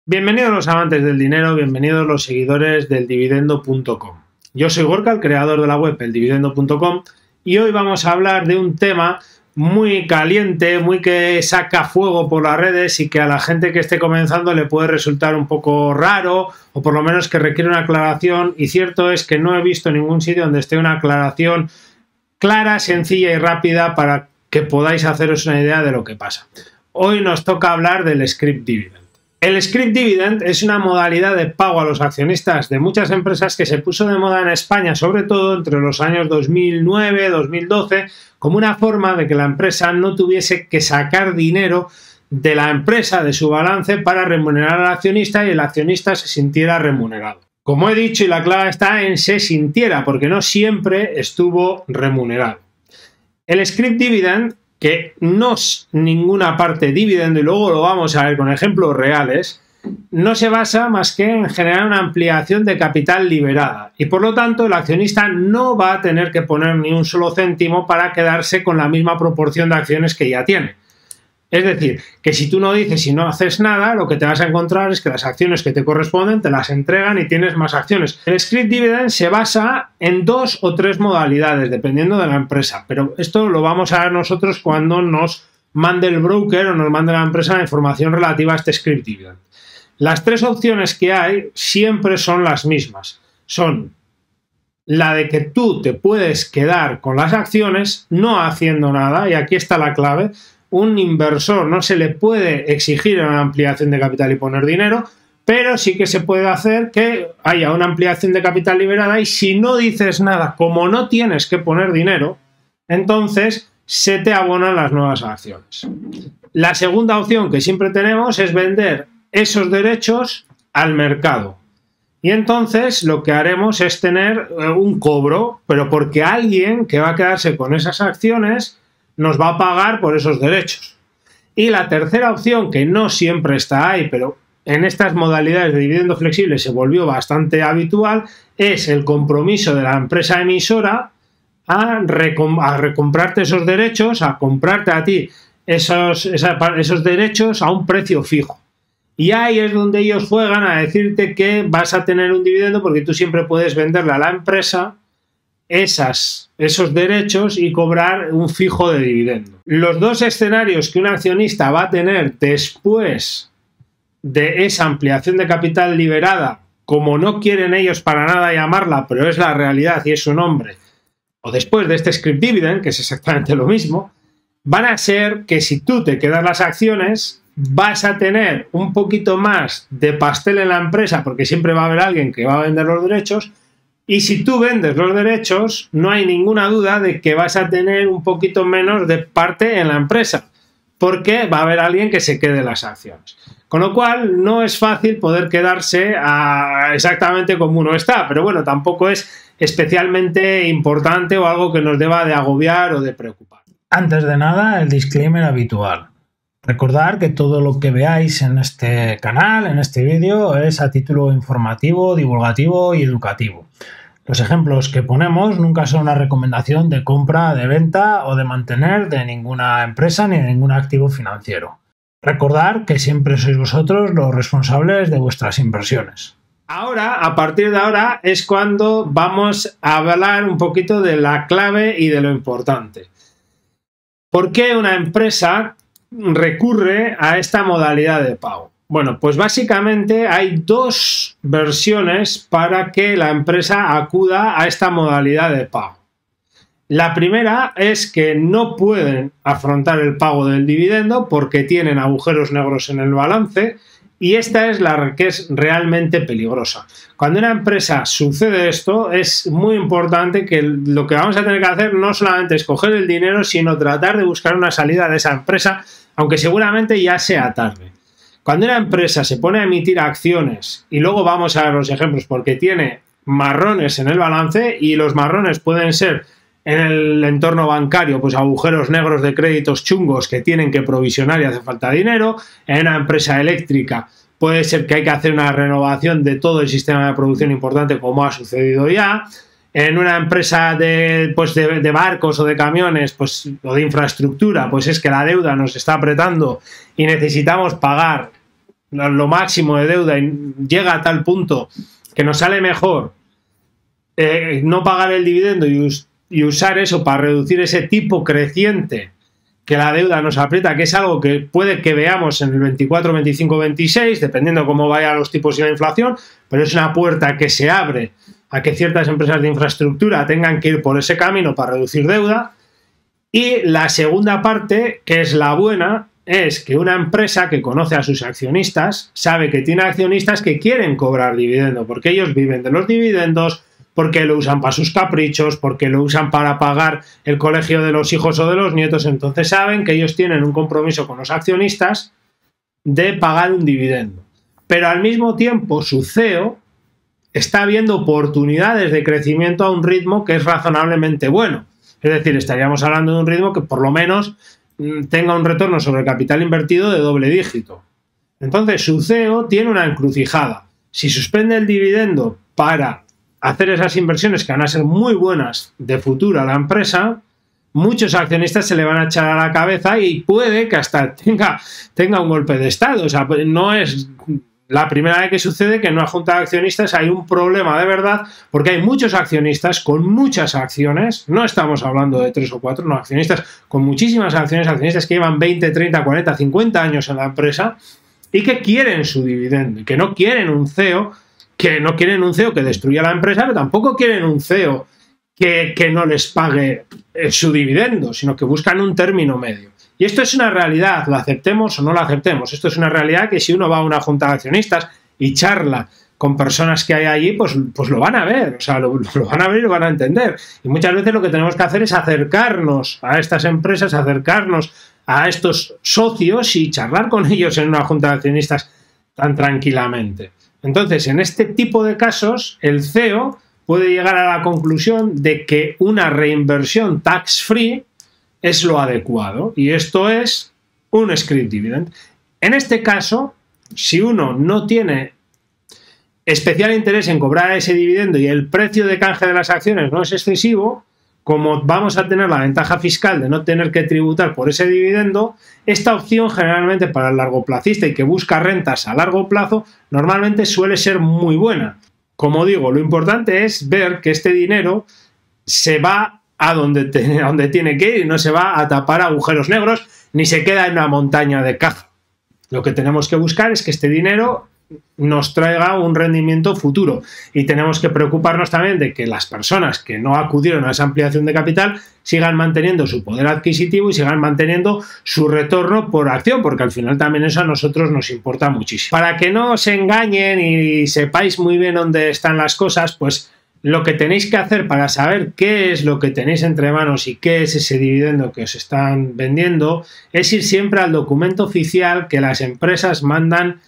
Bienvenidos los amantes del dinero, bienvenidos los seguidores del Dividendo.com. Yo soy Gorka, el creador de la web eldividendo.com, y hoy vamos a hablar de un tema muy caliente, muy que saca fuego por las redes y que a la gente que esté comenzando le puede resultar un poco raro o por lo menos que requiere una aclaración, y cierto es que no he visto ningún sitio donde esté una aclaración clara, sencilla y rápida para que podáis haceros una idea de lo que pasa. Hoy nos toca hablar del scrip dividend. El scrip dividend es una modalidad de pago a los accionistas de muchas empresas que se puso de moda en España, sobre todo entre los años 2009 y 2012, como una forma de que la empresa no tuviese que sacar dinero de la empresa, de su balance, para remunerar al accionista y el accionista se sintiera remunerado. Como he dicho, y la clave está en se sintiera, porque no siempre estuvo remunerado. El scrip dividend, que no es ninguna parte dividendo, y luego lo vamos a ver con ejemplos reales, no se basa más que en generar una ampliación de capital liberada y por lo tanto el accionista no va a tener que poner ni un solo céntimo para quedarse con la misma proporción de acciones que ya tiene. Es decir, que si tú no dices y no haces nada, lo que te vas a encontrar es que las acciones que te corresponden te las entregan y tienes más acciones. El scrip dividend se basa en 2 o 3 modalidades, dependiendo de la empresa, pero esto lo vamos a ver nosotros cuando nos mande el broker o nos mande la empresa la información relativa a este scrip dividend. Las 3 opciones que hay siempre son las mismas. Son la de que tú te puedes quedar con las acciones no haciendo nada, y aquí está la clave. Un inversor no se le puede exigir una ampliación de capital y poner dinero, pero sí que se puede hacer que haya una ampliación de capital liberada y si no dices nada, como no tienes que poner dinero, entonces se te abonan las nuevas acciones. La segunda opción que siempre tenemos es vender esos derechos al mercado. Y entonces lo que haremos es tener un cobro, pero porque alguien que va a quedarse con esas acciones nos va a pagar por esos derechos. Y la tercera opción, que no siempre está ahí, pero en estas modalidades de dividendo flexible se volvió bastante habitual, es el compromiso de la empresa emisora a recomprarte esos derechos, a comprarte a ti esos derechos a un precio fijo. Y ahí es donde ellos juegan a decirte que vas a tener un dividendo porque tú siempre puedes venderle a la empresa esos derechos y cobrar un fijo de dividendo. Los 2 escenarios que un accionista va a tener después de esa ampliación de capital liberada, como no quieren ellos para nada llamarla, pero es la realidad y es su nombre, o después de este scrip dividend, que es exactamente lo mismo, van a ser que si tú te quedas las acciones, vas a tener un poquito más de pastel en la empresa, porque siempre va a haber alguien que va a vender los derechos. Y si tú vendes los derechos, no hay ninguna duda de que vas a tener un poquito menos de parte en la empresa, porque va a haber alguien que se quede las acciones. Con lo cual, no es fácil poder quedarse exactamente como uno está, pero bueno, tampoco es especialmente importante o algo que nos deba de agobiar o de preocupar. Antes de nada, el disclaimer habitual. Recordar que todo lo que veáis en este canal, en este vídeo, es a título informativo, divulgativo y educativo. Los ejemplos que ponemos nunca son una recomendación de compra, de venta o de mantener de ninguna empresa ni de ningún activo financiero. Recordar que siempre sois vosotros los responsables de vuestras inversiones. Ahora, a partir de ahora, es cuando vamos a hablar un poquito de la clave y de lo importante. ¿Por qué una empresa recurre a esta modalidad de pago? Bueno, pues básicamente hay 2 versiones para que la empresa acuda a esta modalidad de pago. La primera es que no pueden afrontar el pago del dividendo porque tienen agujeros negros en el balance, y esta es la que es realmente peligrosa. Cuando en una empresa sucede esto, es muy importante que lo que vamos a tener que hacer no solamente es coger el dinero, sino tratar de buscar una salida de esa empresa, aunque seguramente ya sea tarde. Cuando una empresa se pone a emitir acciones, y luego vamos a ver los ejemplos, porque tiene marrones en el balance, y los marrones pueden ser en el entorno bancario, pues agujeros negros de créditos chungos que tienen que provisionar y hace falta dinero. En una empresa eléctrica puede ser que hay que hacer una renovación de todo el sistema de producción importante, como ha sucedido ya. En una empresa de barcos o de camiones, pues, o de infraestructura, pues es que la deuda nos está apretando y necesitamos pagar lo máximo de deuda y llega a tal punto que nos sale mejor no pagar el dividendo y usar eso para reducir ese tipo creciente que la deuda nos aprieta, que es algo que puede que veamos en el 24, 25, 26, dependiendo cómo vayan los tipos y la inflación, pero es una puerta que se abre a que ciertas empresas de infraestructura tengan que ir por ese camino para reducir deuda. Y la segunda parte, que es la buena, es que una empresa que conoce a sus accionistas sabe que tiene accionistas que quieren cobrar dividendo, porque ellos viven de los dividendos, porque lo usan para sus caprichos, porque lo usan para pagar el colegio de los hijos o de los nietos. Entonces saben que ellos tienen un compromiso con los accionistas de pagar un dividendo. Pero al mismo tiempo su CEO está viendo oportunidades de crecimiento a un ritmo que es razonablemente bueno. Es decir, estaríamos hablando de un ritmo que por lo menos tenga un retorno sobre el capital invertido de doble dígito. Entonces su CEO tiene una encrucijada. Si suspende el dividendo para hacer esas inversiones que van a ser muy buenas de futuro a la empresa, muchos accionistas se le van a echar a la cabeza y puede que hasta tenga un golpe de estado. O sea, no es la primera vez que sucede que en una junta de accionistas hay un problema de verdad, porque hay muchos accionistas con muchas acciones, no estamos hablando de 3 o 4, no, accionistas con muchísimas acciones, accionistas que llevan 20, 30, 40, 50 años en la empresa y que quieren su dividendo, y que no quieren un CEO que destruya la empresa, pero tampoco quieren un CEO que no les pague su dividendo, sino que buscan un término medio. Y esto es una realidad, la aceptemos o no la aceptemos. Esto es una realidad que si uno va a una junta de accionistas y charla con personas que hay allí, pues lo van a ver, o sea, lo van a ver y lo van a entender. Y muchas veces lo que tenemos que hacer es acercarnos a estas empresas, acercarnos a estos socios y charlar con ellos en una junta de accionistas tan tranquilamente. Entonces, en este tipo de casos, el CEO puede llegar a la conclusión de que una reinversión tax-free es lo adecuado, y esto es un scrip dividend. En este caso, si uno no tiene especial interés en cobrar ese dividendo y el precio de canje de las acciones no es excesivo, como vamos a tener la ventaja fiscal de no tener que tributar por ese dividendo, esta opción generalmente para el largoplacista y que busca rentas a largo plazo normalmente suele ser muy buena. Como digo, lo importante es ver que este dinero se va a donde tiene que ir y no se va a tapar agujeros negros ni se queda en una montaña de caja. Lo que tenemos que buscar es que este dinero nos traiga un rendimiento futuro, y tenemos que preocuparnos también de que las personas que no acudieron a esa ampliación de capital sigan manteniendo su poder adquisitivo y sigan manteniendo su retorno por acción, porque al final también eso a nosotros nos importa muchísimo. Para que no os engañen y sepáis muy bien dónde están las cosas, pues lo que tenéis que hacer para saber qué es lo que tenéis entre manos y qué es ese dividendo que os están vendiendo es ir siempre al documento oficial que las empresas mandan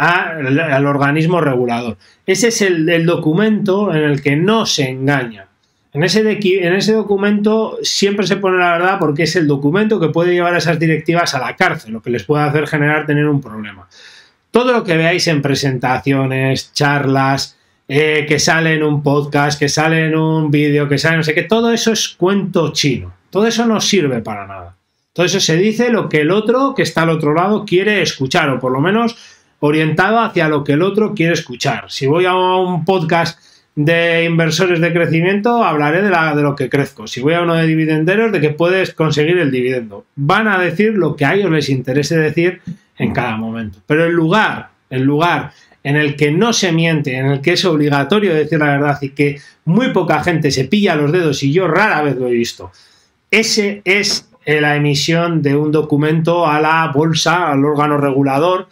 al organismo regulador. Ese es el documento en el que no se engaña. En ese documento siempre se pone la verdad, porque es el documento que puede llevar a esas directivas a la cárcel, lo que les puede hacer tener un problema. Todo lo que veáis en presentaciones, charlas, que sale en un podcast, que sale en un vídeo, que sale no sé qué, todo eso es cuento chino. Todo eso no sirve para nada. Todo eso se dice lo que el otro que está al otro lado quiere escuchar, o por lo menos orientado hacia lo que el otro quiere escuchar. Si voy a un podcast de inversores de crecimiento, hablaré de lo que crezco. Si voy a uno de dividenderos, de que puedes conseguir el dividendo. Van a decir lo que a ellos les interese decir en cada momento. Pero el lugar en el que no se miente, en el que es obligatorio decir la verdad y que muy poca gente se pilla los dedos, y yo rara vez lo he visto, ese es la emisión de un documento a la bolsa, al órgano regulador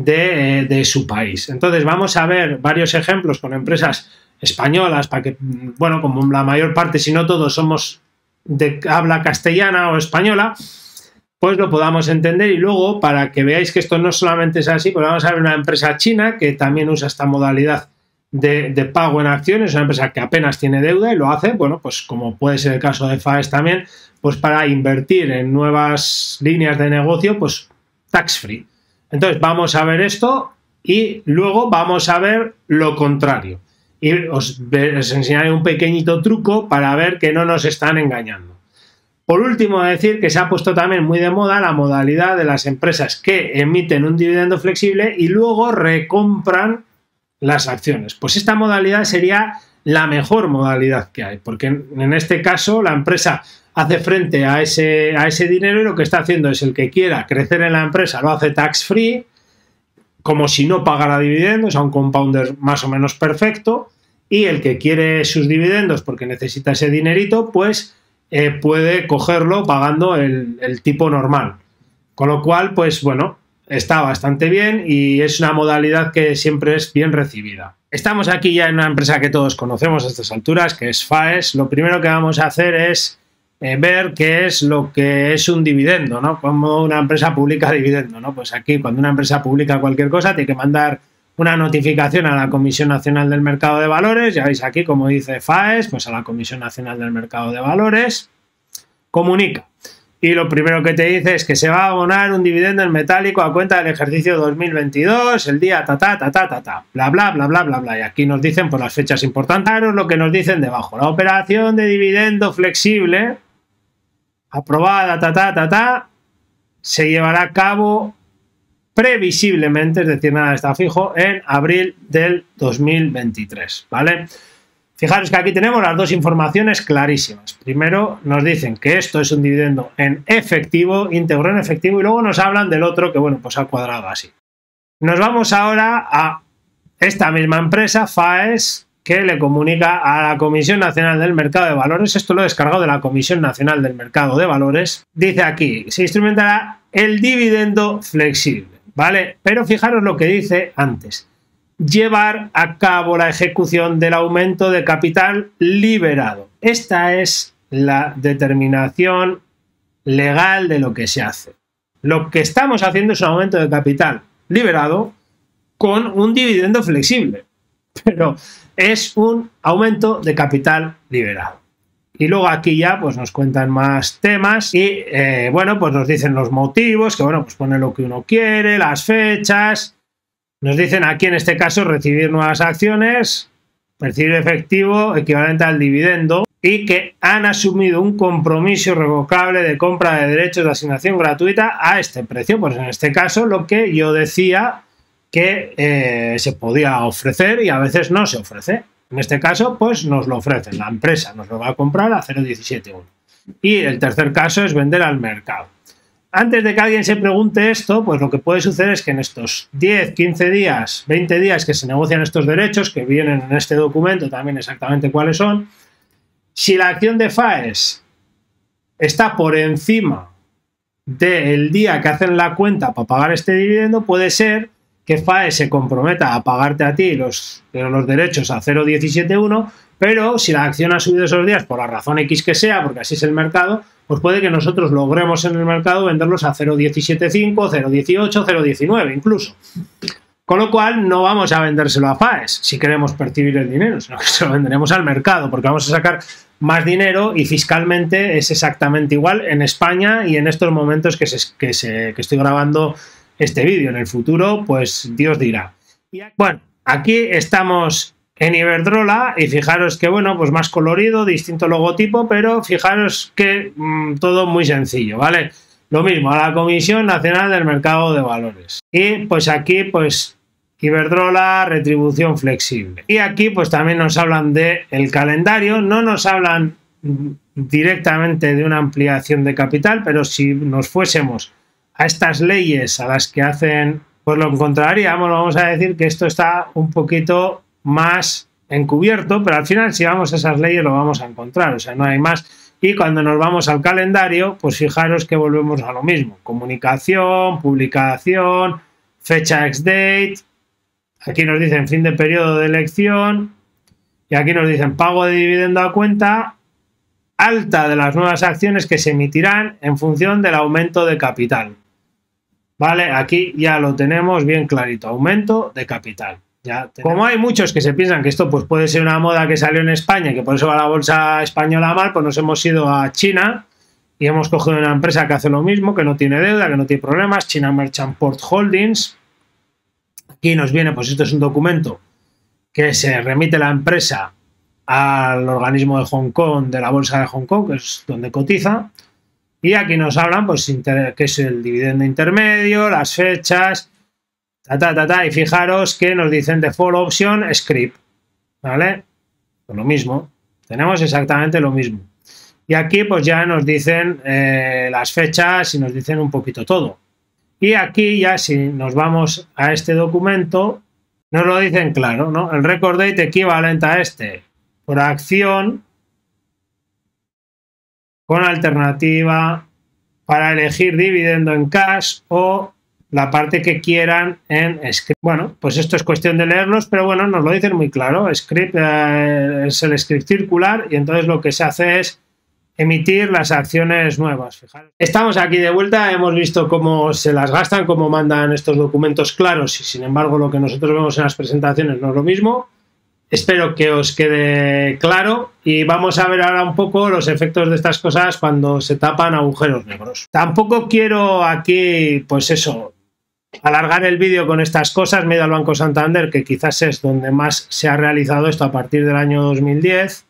de su país. Entonces vamos a ver varios ejemplos con empresas españolas para que, bueno, como la mayor parte, si no todos, somos de habla castellana o española, pues lo podamos entender. Y luego, para que veáis que esto no solamente es así, pues vamos a ver una empresa china que también usa esta modalidad de pago en acciones, una empresa que apenas tiene deuda y lo hace, bueno, pues como puede ser el caso de FAES también, pues para invertir en nuevas líneas de negocio, pues tax free. Entonces vamos a ver esto y luego vamos a ver lo contrario. Y os enseñaré un pequeñito truco para ver que no nos están engañando. Por último, decir que se ha puesto también muy de moda la modalidad de las empresas que emiten un dividendo flexible y luego recompran las acciones. Pues esta modalidad sería la mejor modalidad que hay, porque en este caso la empresa hace frente a ese dinero y lo que está haciendo es el que quiera crecer en la empresa lo hace tax free, como si no pagara dividendos, a un compounder más o menos perfecto, y el que quiere sus dividendos porque necesita ese dinerito, pues puede cogerlo pagando el tipo normal. Con lo cual, pues bueno, está bastante bien y es una modalidad que siempre es bien recibida. Estamos aquí ya en una empresa que todos conocemos a estas alturas, que es FAES. Lo primero que vamos a hacer es ver qué es lo que es un dividendo, ¿no? Como una empresa publica dividendo, ¿no? Pues aquí, cuando una empresa publica cualquier cosa, tiene que mandar una notificación a la Comisión Nacional del Mercado de Valores. Ya veis aquí, como dice FAES, pues a la Comisión Nacional del Mercado de Valores. Comunica. Y lo primero que te dice es que se va a abonar un dividendo en metálico a cuenta del ejercicio 2022, el día bla, bla, bla, bla, bla, bla. Y aquí nos dicen por las fechas importantes, claro, lo que nos dicen debajo. La operación de dividendo flexible aprobada, se llevará a cabo previsiblemente, es decir, nada está fijo, en abril del 2023, ¿vale? Fijaros que aquí tenemos las dos informaciones clarísimas. Primero nos dicen que esto es un dividendo en efectivo, íntegro en efectivo, y luego nos hablan del otro que, bueno, pues ha cuadrado así. Nos vamos ahora a esta misma empresa, FAES, que le comunica a la Comisión Nacional del Mercado de Valores. Esto lo he descargado de la Comisión Nacional del Mercado de Valores. Dice aquí, se instrumentará el dividendo flexible, ¿vale? Pero fijaros lo que dice antes. Llevar a cabo la ejecución del aumento de capital liberado. Esta es la determinación legal de lo que se hace. Lo que estamos haciendo es un aumento de capital liberado con un dividendo flexible, pero es un aumento de capital liberado. Y luego aquí ya pues nos cuentan más temas y bueno, pues nos dicen los motivos, que bueno, pues pone lo que uno quiere, las fechas. Nos dicen aquí en este caso recibir nuevas acciones, recibir efectivo equivalente al dividendo y que han asumido un compromiso irrevocable de compra de derechos de asignación gratuita a este precio. Pues en este caso lo que yo decía que se podía ofrecer y a veces no se ofrece. En este caso pues nos lo ofrecen, la empresa nos lo va a comprar a 0,171. Y el tercer caso es vender al mercado. Antes de que alguien se pregunte esto, pues lo que puede suceder es que en estos 10, 15 días, 20 días que se negocian estos derechos, que vienen en este documento también exactamente cuáles son, si la acción de FAES está por encima del día que hacen la cuenta para pagar este dividendo, puede ser que FAES se comprometa a pagarte a ti los derechos a 0,171, pero si la acción ha subido esos días por la razón X que sea, porque así es el mercado, pues puede que nosotros logremos en el mercado venderlos a 0,175, 0,18, 0,19 incluso. Con lo cual no vamos a vendérselo a FAES si queremos percibir el dinero, sino que se lo venderemos al mercado porque vamos a sacar más dinero y fiscalmente es exactamente igual en España y en estos momentos que estoy grabando este vídeo. En el futuro, pues Dios dirá. Bueno, aquí estamos en Iberdrola y fijaros que, bueno, pues más colorido, distinto logotipo, pero fijaros que todo muy sencillo, ¿vale? Lo mismo, a la Comisión Nacional del Mercado de Valores. Y pues aquí, pues Iberdrola, retribución flexible. Y aquí pues también nos hablan del calendario, no nos hablan directamente de una ampliación de capital, pero si nos fuésemos a estas leyes a las que hacen, pues lo encontraríamos, vamos a decir que esto está un poquito más encubierto, pero al final si vamos a esas leyes lo vamos a encontrar, o sea, no hay más. Y cuando nos vamos al calendario, pues fijaros que volvemos a lo mismo, comunicación, publicación, fecha ex-date, aquí nos dicen fin de periodo de elección y aquí nos dicen pago de dividendo a cuenta, alta de las nuevas acciones que se emitirán en función del aumento de capital. Vale, aquí ya lo tenemos bien clarito, aumento de capital. Como hay muchos que se piensan que esto pues puede ser una moda que salió en España y que por eso va la bolsa española mal, pues nos hemos ido a China y hemos cogido una empresa que hace lo mismo, que no tiene deuda, que no tiene problemas, China Merchant Port Holdings. Aquí nos viene, pues esto es un documento que se remite la empresa al organismo de Hong Kong, de la bolsa de Hong Kong, que es donde cotiza. Y aquí nos hablan, pues, que es el dividendo intermedio, las fechas, y fijaros que nos dicen default option script, ¿vale? Pues lo mismo, tenemos exactamente lo mismo. Y aquí pues ya nos dicen las fechas y nos dicen un poquito todo. Y aquí ya si nos vamos a este documento, nos lo dicen claro, ¿no? El record date equivalente a este por acción con alternativa para elegir dividendo en cash o la parte que quieran en script. Bueno, pues esto es cuestión de leerlos, pero bueno, nos lo dicen muy claro. Script es el script circular y entonces lo que se hace es emitir las acciones nuevas. Fijaros. Estamos aquí de vuelta, hemos visto cómo se las gastan, cómo mandan estos documentos claros y sin embargo lo que nosotros vemos en las presentaciones no es lo mismo. Espero que os quede claro y vamos a ver ahora un poco los efectos de estas cosas cuando se tapan agujeros negros. Tampoco quiero aquí, pues eso, alargar el vídeo con estas cosas. Me he ido al Banco Santander, que quizás es donde más se ha realizado esto a partir del año 2010.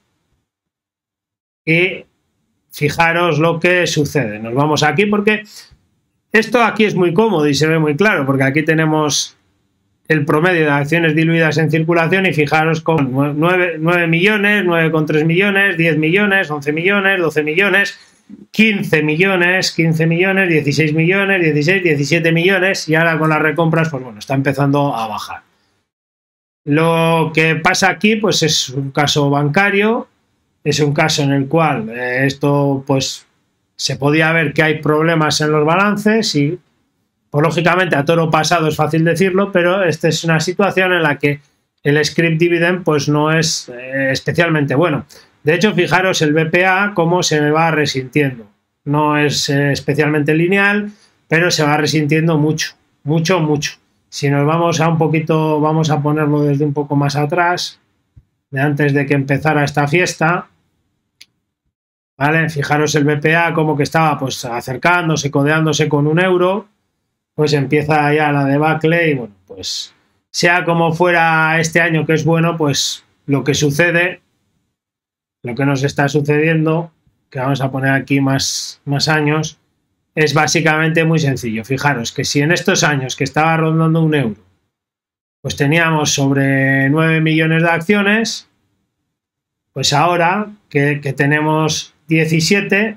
Y fijaros lo que sucede. Nos vamos aquí porque esto aquí es muy cómodo y se ve muy claro, porque aquí tenemos el promedio de acciones diluidas en circulación y fijaros con 9 millones, 9,3 millones, 10 millones, 11 millones, 12 millones, 15 millones, 15 millones, 16 millones, 16, 17 millones y ahora con las recompras, pues bueno, está empezando a bajar. Lo que pasa aquí, pues es un caso bancario, es un caso en el cual esto, pues se podía ver que hay problemas en los balances y pues lógicamente a toro pasado es fácil decirlo, pero esta es una situación en la que el script dividend pues no es especialmente bueno. De hecho, fijaros el BPA cómo se va resintiendo. No es especialmente lineal, pero se va resintiendo mucho, mucho, mucho. Si nos vamos a un poquito, vamos a ponerlo desde un poco más atrás, de antes de que empezara esta fiesta, ¿vale? Fijaros el BPA como que estaba pues acercándose, codeándose con un euro. Pues empieza ya la debacle y bueno, pues sea como fuera este año que es bueno, pues lo que sucede, lo que nos está sucediendo, que vamos a poner aquí más años, es básicamente muy sencillo. Fijaros que si en estos años que estaba rondando un euro, pues teníamos sobre 9 millones de acciones, pues ahora que tenemos 17,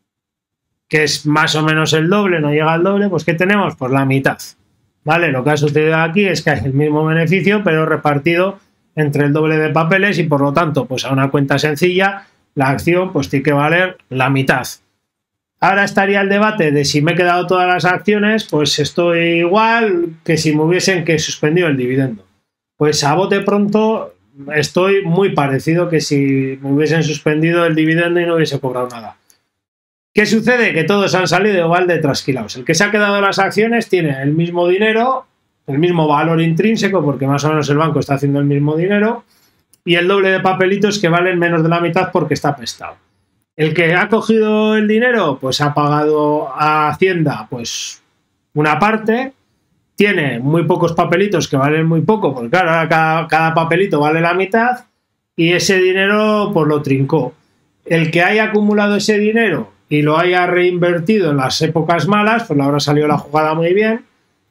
que es más o menos el doble, no llega al doble, pues ¿qué tenemos? Pues la mitad, ¿vale? Lo que ha sucedido aquí es que hay el mismo beneficio, pero repartido entre el doble de papeles y por lo tanto, pues a una cuenta sencilla, la acción pues tiene que valer la mitad. Ahora estaría el debate de si me he quedado todas las acciones, pues estoy igual que si me hubiesen suspendido el dividendo. Pues a bote pronto estoy muy parecido que si me hubiesen suspendido el dividendo y no hubiese cobrado nada. ¿Qué sucede? Que todos han salido igual de trasquilados. El que se ha quedado las acciones tiene el mismo dinero, el mismo valor intrínseco, porque más o menos el banco está haciendo el mismo dinero, y el doble de papelitos que valen menos de la mitad porque está prestado. El que ha cogido el dinero, pues ha pagado a Hacienda pues una parte, tiene muy pocos papelitos que valen muy poco, porque claro, ahora cada papelito vale la mitad, y ese dinero pues lo trincó. El que haya acumulado ese dinero y lo haya reinvertido en las épocas malas, pues le habrá salido la jugada muy bien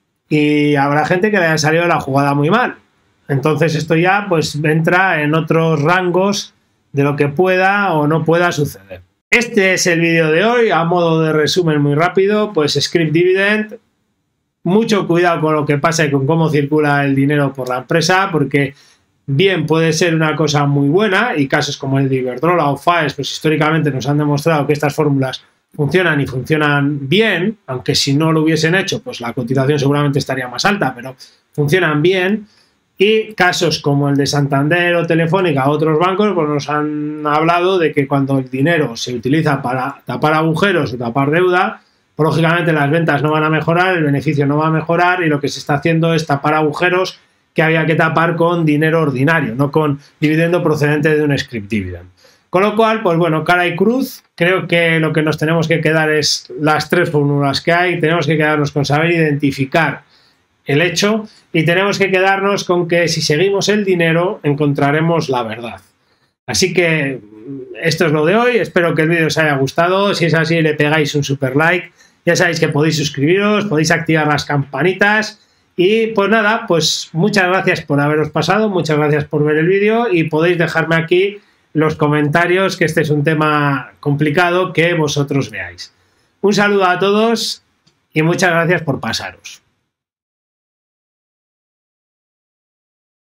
y habrá gente que le haya salido la jugada muy mal. Entonces esto ya pues entra en otros rangos de lo que pueda o no pueda suceder. Este es el vídeo de hoy, a modo de resumen muy rápido, pues script dividend, mucho cuidado con lo que pasa y con cómo circula el dinero por la empresa, porque bien puede ser una cosa muy buena y casos como el de Iberdrola o FAES, pues históricamente nos han demostrado que estas fórmulas funcionan y funcionan bien, aunque si no lo hubiesen hecho, pues la cotización seguramente estaría más alta, pero funcionan bien. Y casos como el de Santander o Telefónica o otros bancos, pues nos han hablado de que cuando el dinero se utiliza para tapar agujeros o tapar deuda, pues lógicamente las ventas no van a mejorar, el beneficio no va a mejorar y lo que se está haciendo es tapar agujeros que había que tapar con dinero ordinario, no con dividendo procedente de un script dividend. Con lo cual, pues bueno, cara y cruz, creo que lo que nos tenemos que quedar es las tres fórmulas que hay, tenemos que quedarnos con saber identificar el hecho y tenemos que quedarnos con que si seguimos el dinero encontraremos la verdad. Así que esto es lo de hoy. Espero que el vídeo os haya gustado. Si es así, le pegáis un super like. Ya sabéis que podéis suscribiros, podéis activar las campanitas. Y pues nada, pues muchas gracias por haberos pasado, muchas gracias por ver el vídeo y podéis dejarme aquí los comentarios, que este es un tema complicado que vosotros veáis. Un saludo a todos y muchas gracias por pasaros.